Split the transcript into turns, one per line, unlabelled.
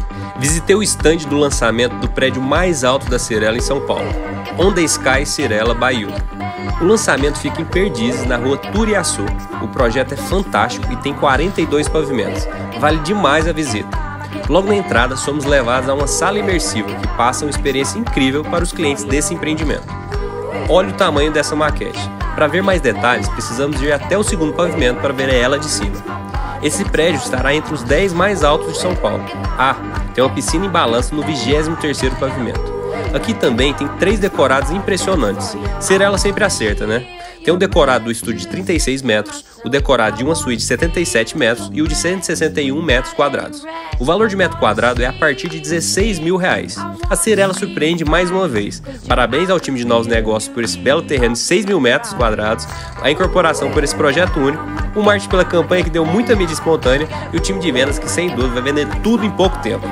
Visitei o stand do lançamento do prédio mais alto da Cyrela em São Paulo, On the Sky Cyrela by You. O lançamento fica em Perdizes, na rua Turiaçu. O projeto é fantástico e tem 42 pavimentos. Vale demais a visita. Logo na entrada, somos levados a uma sala imersiva que passa uma experiência incrível para os clientes desse empreendimento. Olhe o tamanho dessa maquete. Para ver mais detalhes, precisamos ir até o segundo pavimento para ver ela de cima. Esse prédio estará entre os 10 mais altos de São Paulo. Tem uma piscina em balanço no 23º pavimento. Aqui também tem 3 decorados impressionantes. Cyrela sempre acerta, né? Tem o decorado do estúdio de 36 metros, o decorado de uma suíte de 77 metros e o de 161 metros quadrados. O valor de metro quadrado é a partir de R$16 mil. A Cyrela surpreende mais uma vez. Parabéns ao time de novos negócios por esse belo terreno de 6 mil metros quadrados, a incorporação por esse projeto único, o marketing pela campanha que deu muita mídia espontânea e o time de vendas que sem dúvida vai vender tudo em pouco tempo.